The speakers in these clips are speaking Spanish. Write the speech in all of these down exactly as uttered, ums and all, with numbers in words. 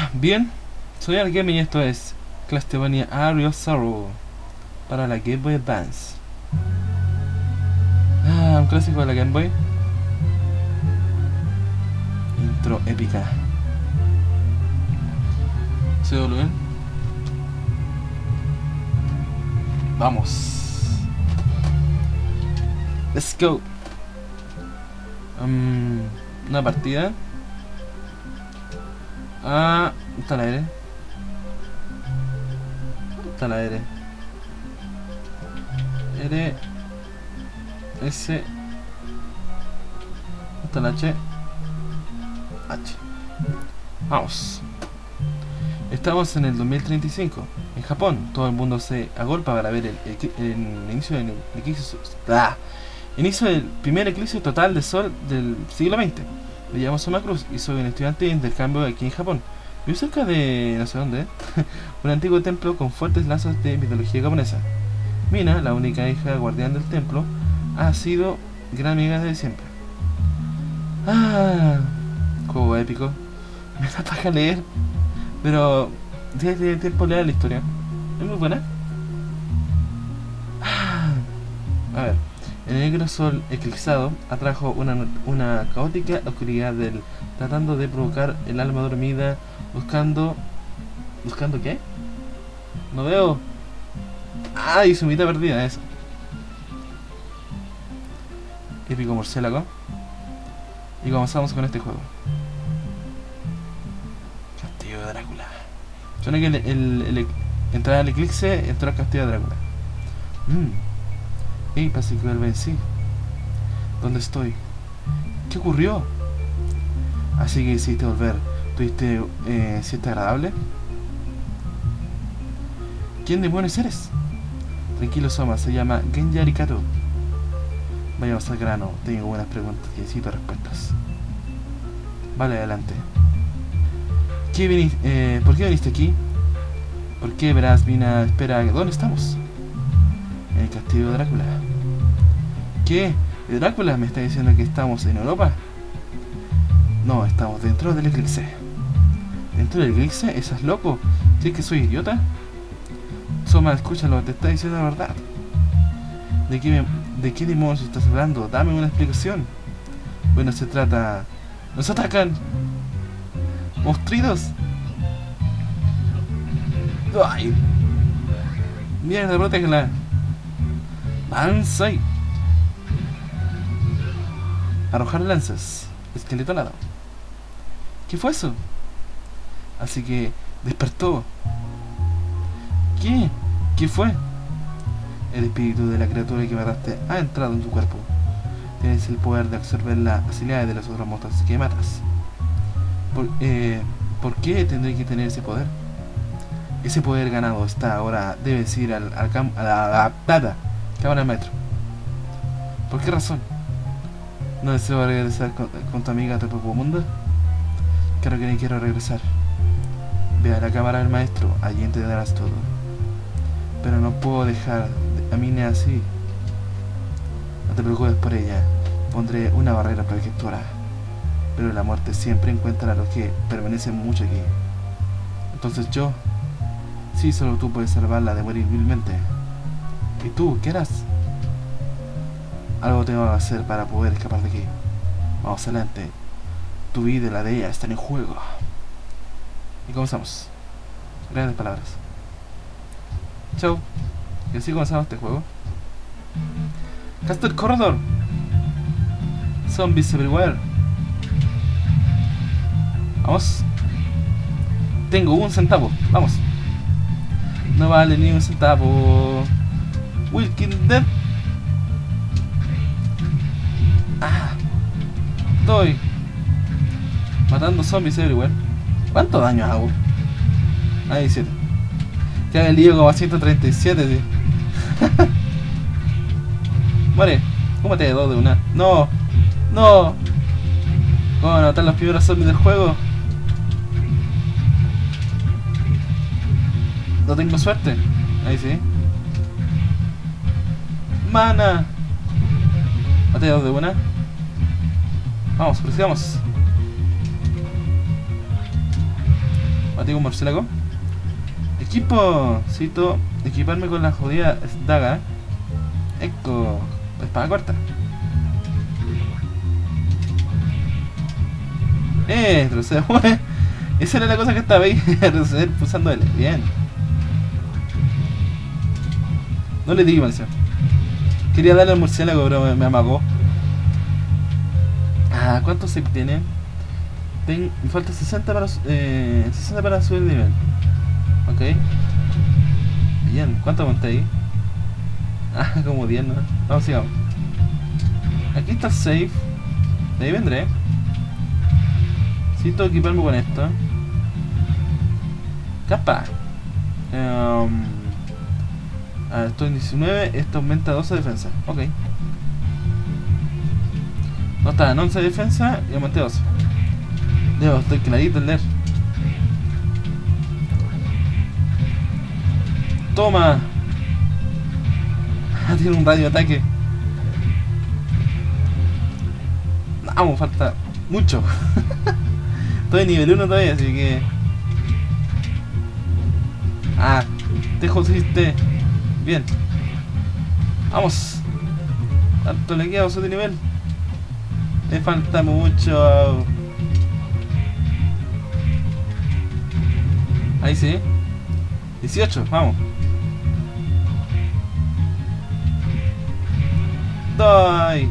Bien, soy Al Gaming y esto es Castlevania Area of Sorrow para la Game Boy Advance. Ah, un clásico de la Game Boy. Intro épica. ¿Se ve bien? Vamos. Let's go. Um, una partida. Ah, está el aire. Está el aire. R. S. Está el H. H. Vamos. Estamos en el dos mil treinta y cinco. En Japón, todo el mundo se agolpa para ver el, el, el, el inicio del eclipse. ¡Ah! Inicio del primer eclipse total de sol del siglo veinte. Me llamo Soma Cruz y soy un estudiante de intercambio aquí en Japón. Vivo cerca de no sé dónde, ¿eh? un antiguo templo con fuertes lazos de mitología japonesa. Mina, la única hija guardián del templo, ha sido gran amiga desde siempre. Ah, juego épico. Me da paja leer, pero desde el tiempo lea la historia. Es muy buena. Ah, a ver. El negro sol eclipsado atrajo una, una caótica oscuridad del tratando de provocar el alma dormida, buscando... ¿Buscando qué? No veo... ¡Ah! Y su mitad perdida, eso. Épico murciélago. Y comenzamos con este juego. Castillo de Drácula. Suena que el, el, el, el entrar al eclipse entró al castillo de Drácula. Mmm. Hey, parece que vencí. ¿Dónde estoy? ¿Qué ocurrió? Así que hiciste volver. ¿Tuviste eh, siesta agradable? ¿Quién demonios eres? Tranquilo, Soma, se llama Genji Arikato. Vayamos al grano, tengo buenas preguntas y necesito respuestas. Vale, adelante. ¿Qué viniste, eh, ¿Por qué viniste aquí? ¿Por qué verás, Mina? Espera, ¿dónde estamos? En el castillo de Drácula. ¿Qué? ¿De Drácula? ¿Me está diciendo que estamos en Europa? No, estamos dentro del eclipse. ¿Dentro del eclipse? ¿Estás loco? ¿Crees que soy idiota? Soma, escúchalo, te está diciendo la verdad. ¿De qué, me, ¿De qué demonios estás hablando? Dame una explicación. Bueno, se trata... ¡Nos atacan! ¡Monstruidos! ¡Ay! ¡Mierda, protégela! Banzai. Arrojar lanzas. Esqueleto alado. ¿Qué fue eso? Así que despertó. ¿Qué? ¿Qué fue? El espíritu de la criatura que mataste ha entrado en tu cuerpo. Tienes el poder de absorber las facilidades de las otras monstruos que matas. ¿Por, eh, ¿Por qué tendré que tener ese poder? Ese poder ganado está ahora. Debes ir al, al campo. A la, a la, a la cámara del maestro. ¿Por qué razón? ¿No deseo regresar con, con tu amiga a tu propio mundo? Claro que ni quiero regresar. Ve a la cámara del maestro, allí entenderás todo. Pero no puedo dejar a Mina así. No te preocupes por ella. Pondré una barrera protectora. Pero la muerte siempre encuentra a los que permanecen mucho aquí. Entonces yo... Sí, solo tú puedes salvarla de morir vilmente. ¿Y tú? ¿Qué harás? Algo tengo que hacer para poder escapar de aquí. Vamos adelante. Tu vida y la de ella están en juego. Y comenzamos. Grandes palabras. Chau. Y así comenzamos este juego. Castle Corridor. Zombies everywhere. Vamos. Tengo un centavo. Vamos. No vale ni un centavo. Walking Dead. Ah. Estoy matando zombies everywhere. ¿Cuánto daño hago? Ah, diecisiete. Que haga el lío como a ciento treinta y siete, tío. Muere. ¿Cómo te dos de una? No. No. ¿Cómo van a matar los primeros zombies del juego? No tengo suerte. Ahí sí. Mana. Mate dos de una. Vamos, prosigamos. Maté un murciélago. Equipo. Cito. Equiparme con la jodida daga. Eco. Espada corta. Eh, retrocedo. Esa era la cosa que estaba ahí. Retroceder pulsando L. Bien. No le di maldición. Quería darle al murciélago, pero me, me amagó. Ah, ¿cuántos save tiene? Ten, me falta sesenta para, eh, sesenta para subir el nivel. Ok. Bien, ¿cuánto monté ahí? Ah, como diez, ¿no? Vamos, sigamos. Aquí está el save. De ahí vendré. Necesito equiparme con esto. Capa. Um, ah, estoy en diecinueve. Esto aumenta doce de defensa. Ok. No está en once de defensa y aumenté doce. Dios, estoy clarito en leer. Toma. Tiene un radio de ataque. Vamos, falta mucho. Estoy en nivel uno todavía, así que... Ah, te jodiste. Bien. Vamos. Tanto le queda a de nivel. Me falta mucho. Ahí sí. dieciocho, vamos. Doy.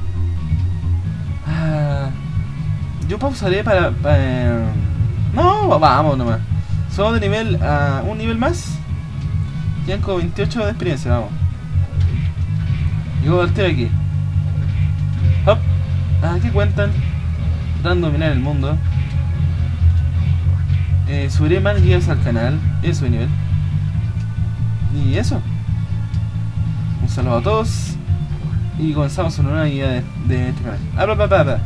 Ah, yo pausaré para, para... No, vamos nomás. Solo de nivel a uh, un nivel más. Quedan como veintiocho de experiencia, vamos. Llego al tiro aquí. Hop. Ah, ¿qué cuentan? Tratando de dominar el mundo. Eh, subiré más guías al canal. Eso de nivel. Y eso. Un saludo a todos. Y comenzamos con una guía de, de este canal. ¡Abra, abra, abra!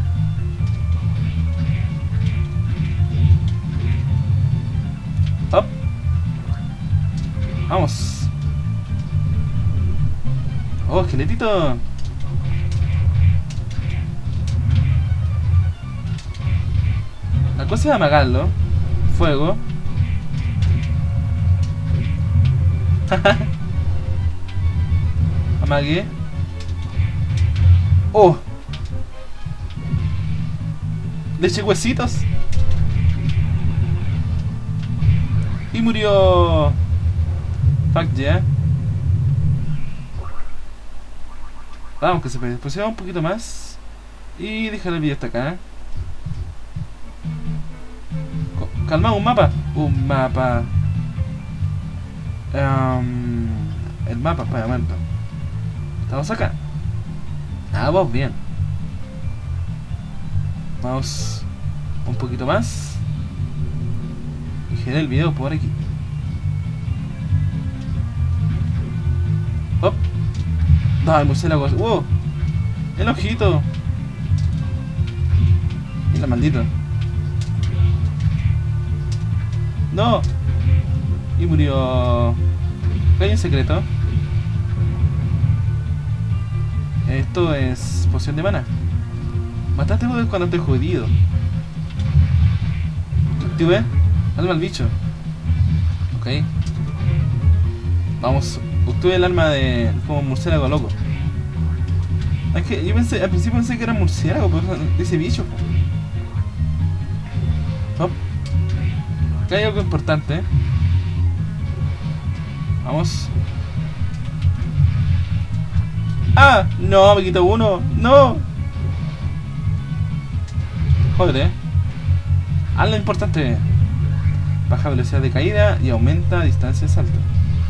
¡Hop! ¡Vamos! ¡Oh, esqueletito! La cosa es amagarlo. Fuego. Amagué. ¡Oh! Le eché huesitos. Y murió. Fuck yeah. Vamos, que se posiciona un poquito más. Y dejar el video hasta acá. Calma, un mapa. Un mapa. Um, el mapa, para momento. Estamos acá. Ah, vos bien. Vamos un poquito más. Y generé el video por aquí. Hop. No, el murciélago. ¡Wow! El ojito. Mira, maldito. No. Y murió. Hay un secreto. Esto es poción de mana. Mataste cuando estoy jodido. Activé. Alma al bicho. Ok. Vamos. Obtuve el alma de como murciélago loco. Es que yo pensé, al principio pensé que era murciélago, pero de ese bicho. Hop. Acá hay algo importante, ¿eh? Vamos. ¡Ah! No, me quitó uno. ¡No! Joder, eh. Algo importante. Baja velocidad de caída y aumenta distancia de salto.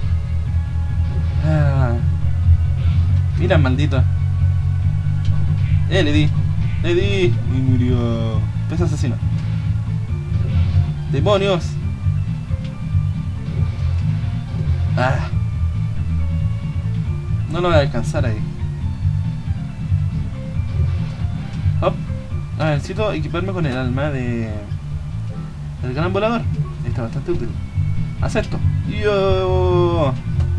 Ah. Mira, maldito. Eh, le di. Le di. Y murió. Pesa asesino. ¡Demonios! Ah. No lo voy a alcanzar ahí. Hop. A ver, necesito equiparme con el alma de... El gran volador. Está bastante útil. Acepto. Yo.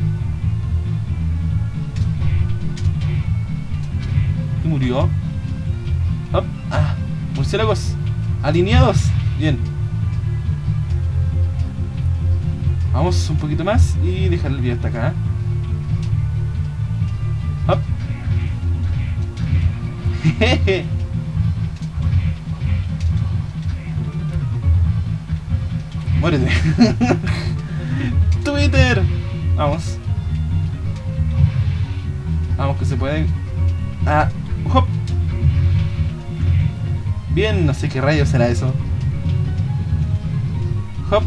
Y murió. Hop. Ah. Murciélagos alineados. Bien. Vamos un poquito más y dejar el video hasta acá. Hop. Jejeje. Muérete. Twitter. Vamos. Vamos que se puede. Ah, hop. Bien, no sé qué rayos será eso. Hop.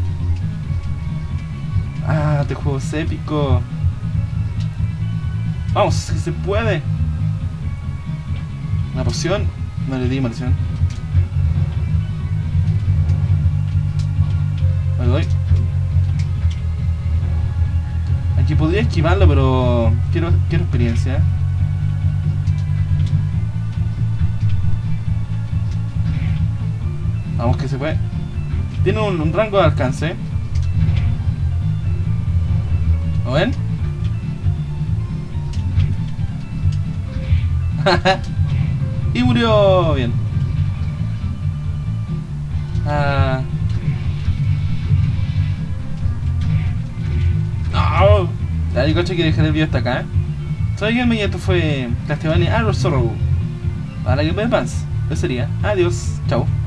Ah, este juego es épico. Vamos, que se puede. Una poción. No le di maldición. Me lo doy. Aquí podría esquivarlo, pero quiero, quiero experiencia. Vamos que se puede. Tiene un, un rango de alcance. ¿Lo ven? Y murió. Bien. Ah. No. Dale, coche, que dejar el video hasta acá, ¿eh? Soy Guillermo y esto fue Castlevania Arrow Sorrow. Para que me Advance. Eso sería. Adiós. Chao.